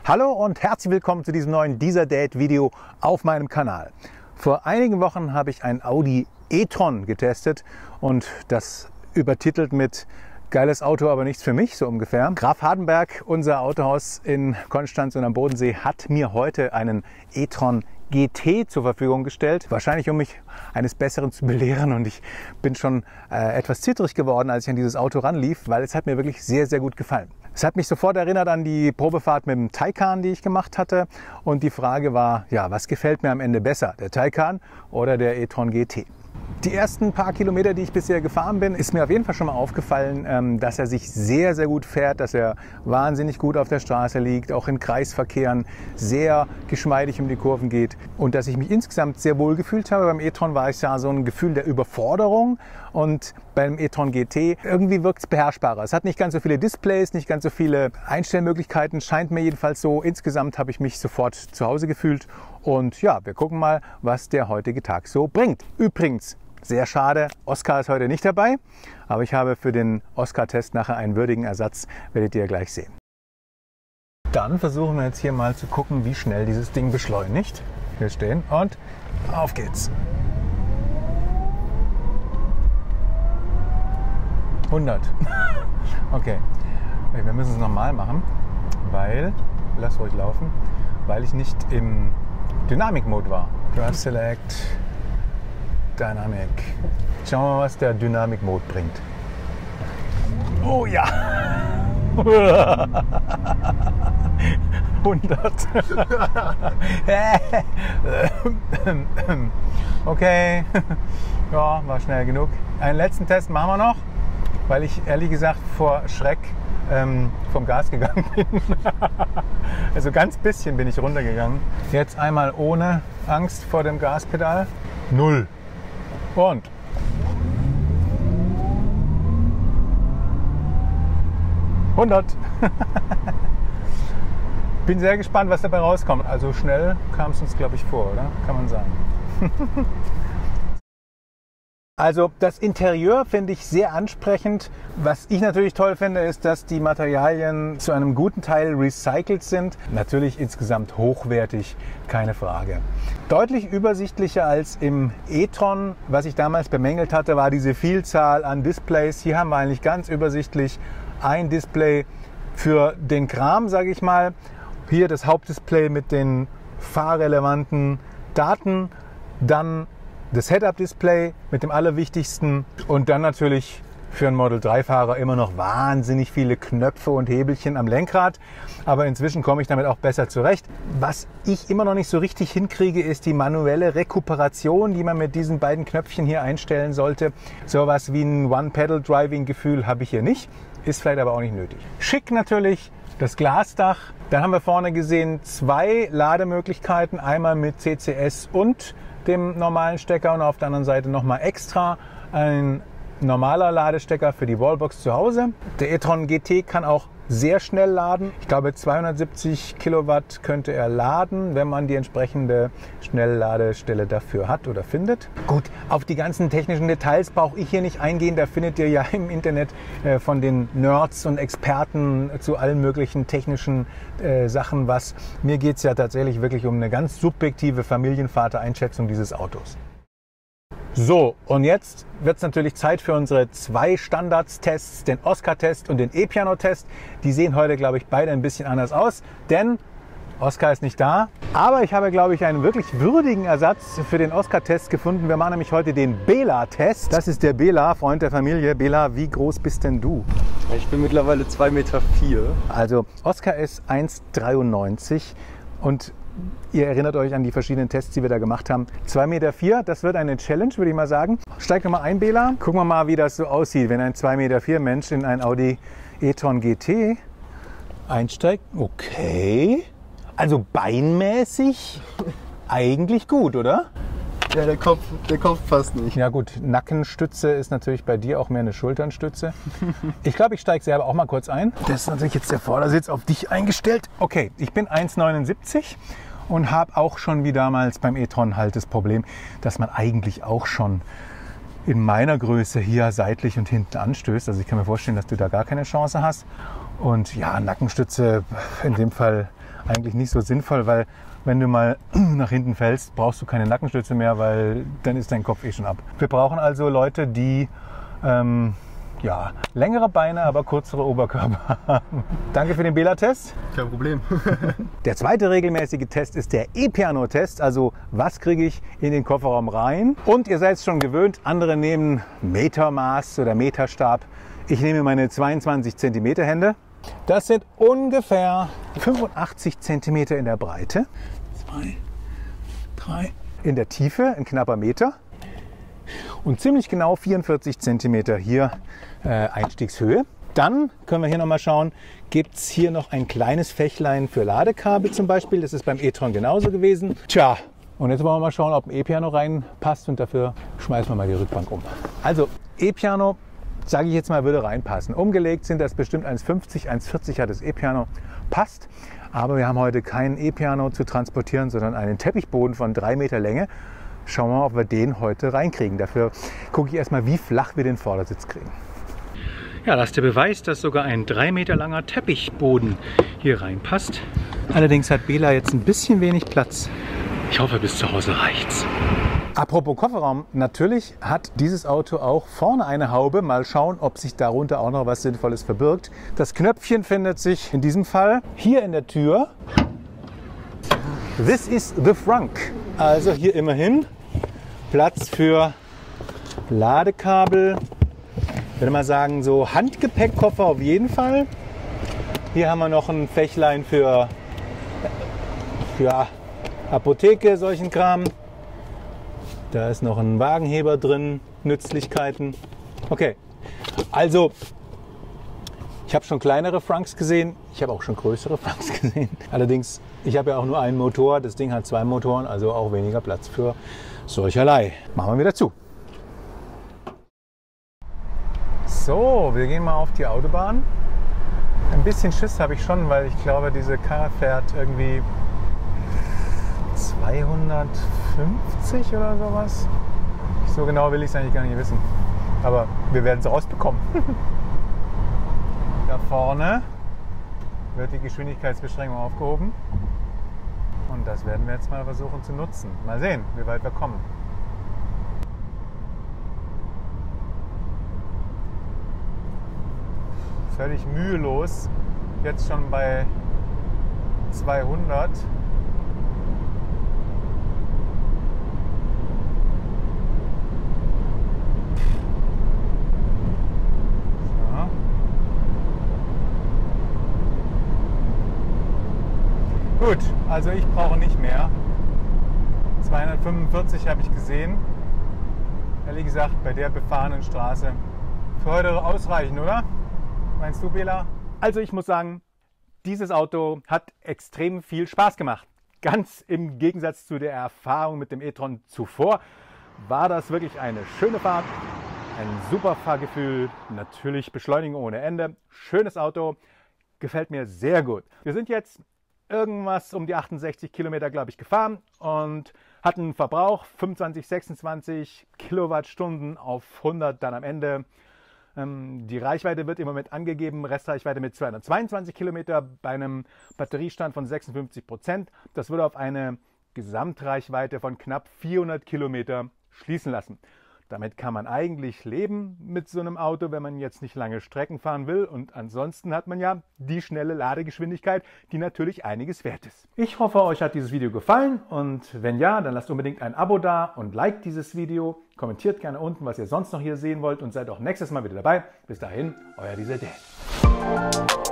Hallo und herzlich willkommen zu diesem neuen Dieser Date Video auf meinem Kanal. Vor einigen Wochen habe ich ein Audi e-tron getestet und das übertitelt mit geiles Auto, aber nichts für mich, so ungefähr. Graf Hardenberg, unser Autohaus in Konstanz und am Bodensee, hat mir heute einen e-tron GT zur Verfügung gestellt. Wahrscheinlich, um mich eines Besseren zu belehren, und ich bin schon etwas zittrig geworden, als ich an dieses Auto ranlief, weil es hat mir wirklich sehr, sehr gut gefallen. Es hat mich sofort erinnert an die Probefahrt mit dem Taycan, die ich gemacht hatte, und die Frage war, ja, was gefällt mir am Ende besser, der Taycan oder der e-tron GT? Die ersten paar Kilometer, die ich bisher gefahren bin, ist mir auf jeden Fall schon mal aufgefallen, dass er sich sehr, sehr gut fährt, dass er wahnsinnig gut auf der Straße liegt, auch in Kreisverkehren sehr geschmeidig um die Kurven geht und dass ich mich insgesamt sehr wohl gefühlt habe. Beim e-tron war es ja so ein Gefühl der Überforderung und beim e-tron GT irgendwie wirkt es beherrschbarer. Es hat nicht ganz so viele Displays, nicht ganz so viele Einstellmöglichkeiten, scheint mir jedenfalls so. Insgesamt habe ich mich sofort zu Hause gefühlt und ja, wir gucken mal, was der heutige Tag so bringt. Übrigens, sehr schade, Oskar ist heute nicht dabei, aber ich habe für den Oskar-Test nachher einen würdigen Ersatz, werdet ihr gleich sehen. Dann versuchen wir jetzt hier mal zu gucken, wie schnell dieses Ding beschleunigt. Wir stehen und auf geht's. 100. Okay, wir müssen es nochmal machen, weil, lass ruhig laufen, weil ich nicht im Dynamik-Mode war. Drive Select. Dynamic. Schauen wir mal, was der Dynamik-Mode bringt. Oh ja! 100. Okay. Ja, war schnell genug. Einen letzten Test machen wir noch, weil ich ehrlich gesagt vor Schreck vom Gas gegangen bin. Also ganz bisschen bin ich runtergegangen. Jetzt einmal ohne Angst vor dem Gaspedal. 0. Und $100. Bin sehr gespannt, was dabei rauskommt. Also schnell kam es uns, glaube ich, vor, oder? Kann man sagen. Also das Interieur finde ich sehr ansprechend. Was ich natürlich toll finde, ist, dass die Materialien zu einem guten Teil recycelt sind. Natürlich insgesamt hochwertig, keine Frage. Deutlich übersichtlicher als im e-tron. Was ich damals bemängelt hatte, war diese Vielzahl an Displays. Hier haben wir eigentlich ganz übersichtlich ein Display für den Kram, sage ich mal. Hier das Hauptdisplay mit den fahrrelevanten Daten. Dann das Head-Up-Display mit dem Allerwichtigsten und dann natürlich für einen Model-3-Fahrer immer noch wahnsinnig viele Knöpfe und Hebelchen am Lenkrad. Aber inzwischen komme ich damit auch besser zurecht. Was ich immer noch nicht so richtig hinkriege, ist die manuelle Rekuperation, die man mit diesen beiden Knöpfchen hier einstellen sollte. Sowas wie ein One-Pedal-Driving-Gefühl habe ich hier nicht, ist vielleicht aber auch nicht nötig. Schick natürlich. Das Glasdach. Dann haben wir vorne gesehen 2 Lademöglichkeiten, einmal mit CCS und dem normalen Stecker und auf der anderen Seite nochmal extra ein normaler Ladestecker für die Wallbox zu Hause. Der e-tron GT kann auch sehr schnell laden. Ich glaube 270 Kilowatt könnte er laden, wenn man die entsprechende Schnellladestelle dafür hat oder findet. Gut, auf die ganzen technischen Details brauche ich hier nicht eingehen. Da findet ihr ja im Internet von den Nerds und Experten zu allen möglichen technischen Sachen was. Mir geht es ja tatsächlich wirklich um eine ganz subjektive Familienvater-Einschätzung dieses Autos. So, und jetzt wird es natürlich Zeit für unsere 2 Standardstests, den Oskar-Test und den e-piano-Test. Die sehen heute, glaube ich, beide ein bisschen anders aus, denn Oskar ist nicht da. Aber ich habe, glaube ich, einen wirklich würdigen Ersatz für den Oskar-Test gefunden. Wir machen nämlich heute den Bela-Test. Das ist der Bela, Freund der Familie. Bela, wie groß bist denn du? Ich bin mittlerweile 2,4 Meter. Also Oskar ist 1,93 und ihr erinnert euch an die verschiedenen Tests, die wir da gemacht haben. 2,4 Meter, das wird eine Challenge, würde ich mal sagen. Steig nochmal ein, Bela. Gucken wir mal, wie das so aussieht, wenn ein 2,4 Meter Mensch in ein Audi e-tron GT einsteigt. Okay. Also beinmäßig eigentlich gut, oder? Ja, der Kopf passt nicht. Ja gut, Nackenstütze ist natürlich bei dir auch mehr eine Schulternstütze. Ich glaube, ich steige selber auch mal kurz ein. Das ist natürlich jetzt der Vordersitz auf dich eingestellt. Okay, ich bin 1,79 und habe auch schon wie damals beim e-tron halt das Problem, dass man eigentlich auch schon in meiner Größe hier seitlich und hinten anstößt. Also ich kann mir vorstellen, dass du da gar keine Chance hast. Und ja, Nackenstütze in dem Fall eigentlich nicht so sinnvoll, weil wenn du mal nach hinten fällst, brauchst du keine Nackenstütze mehr, weil dann ist dein Kopf eh schon ab. Wir brauchen also Leute, die ja, längere Beine, aber kürzere Oberkörper haben. Danke für den Bela-Test. Kein Problem. Der zweite regelmäßige Test ist der E-Piano-Test, also was kriege ich in den Kofferraum rein. Und ihr seid es schon gewöhnt, andere nehmen Metermaß oder Meterstab. Ich nehme meine 22 cm Hände. Das sind ungefähr 85 cm in der Breite. 2, 3. In der Tiefe, ein knapper Meter. Und ziemlich genau 44 cm hier Einstiegshöhe. Dann können wir hier nochmal schauen, gibt es hier noch ein kleines Fächlein für Ladekabel zum Beispiel. Das ist beim e-tron genauso gewesen. Tja, und jetzt wollen wir mal schauen, ob ein E-Piano reinpasst und dafür schmeißen wir mal die Rückbank um. Also E-Piano, sage ich jetzt mal, würde reinpassen. Umgelegt sind das bestimmt 1,50, 1,40 hat das E-Piano. Passt. Aber wir haben heute kein E-Piano zu transportieren, sondern einen Teppichboden von 3 Meter Länge. Schauen wir mal, ob wir den heute reinkriegen. Dafür gucke ich erstmal, wie flach wir den Vordersitz kriegen. Ja, das ist der Beweis, dass sogar ein 3 Meter langer Teppichboden hier reinpasst. Allerdings hat Bela jetzt ein bisschen wenig Platz. Ich hoffe, bis zu Hause reicht's. Apropos Kofferraum, natürlich hat dieses Auto auch vorne eine Haube. Mal schauen, ob sich darunter auch noch was Sinnvolles verbirgt. Das Knöpfchen findet sich in diesem Fall hier in der Tür. This is the frunk. Also hier immerhin Platz für Ladekabel. Ich würde mal sagen, so Handgepäckkoffer auf jeden Fall. Hier haben wir noch ein Fächlein für Apotheke, solchen Kram. Da ist noch ein Wagenheber drin, Nützlichkeiten. Okay, also ich habe schon kleinere Frunks gesehen, ich habe auch schon größere Frunks gesehen. Allerdings, ich habe ja auch nur einen Motor, das Ding hat 2 Motoren, also auch weniger Platz für solcherlei. Machen wir wieder zu. So, wir gehen mal auf die Autobahn. Ein bisschen Schiss habe ich schon, weil ich glaube, diese Karre fährt irgendwie 250 oder sowas. So genau will ich es eigentlich gar nicht wissen. Aber wir werden es rausbekommen. Da vorne wird die Geschwindigkeitsbeschränkung aufgehoben. Und das werden wir jetzt mal versuchen zu nutzen. Mal sehen, wie weit wir kommen. Völlig mühelos. Jetzt schon bei 200. Gut, also ich brauche nicht mehr. 245 habe ich gesehen. Ehrlich gesagt, bei der befahrenen Straße. Für heute ausreichend, oder? Meinst du, Bela? Also ich muss sagen, dieses Auto hat extrem viel Spaß gemacht. Ganz im Gegensatz zu der Erfahrung mit dem e-tron zuvor war das wirklich eine schöne Fahrt. Ein super Fahrgefühl, natürlich Beschleunigung ohne Ende. Schönes Auto, gefällt mir sehr gut. Wir sind jetzt irgendwas um die 68 Kilometer, glaube ich, gefahren und hatten einen Verbrauch 25, 26 Kilowattstunden auf 100 dann am Ende. Die Reichweite wird im Moment angegeben, Restreichweite mit 222 Kilometer bei einem Batteriestand von 56%. Das würde auf eine Gesamtreichweite von knapp 400 Kilometer schließen lassen. Damit kann man eigentlich leben mit so einem Auto, wenn man jetzt nicht lange Strecken fahren will. Und ansonsten hat man ja die schnelle Ladegeschwindigkeit, die natürlich einiges wert ist. Ich hoffe, euch hat dieses Video gefallen und wenn ja, dann lasst unbedingt ein Abo da und liked dieses Video. Kommentiert gerne unten, was ihr sonst noch hier sehen wollt und seid auch nächstes Mal wieder dabei. Bis dahin, euer Dieser Dad.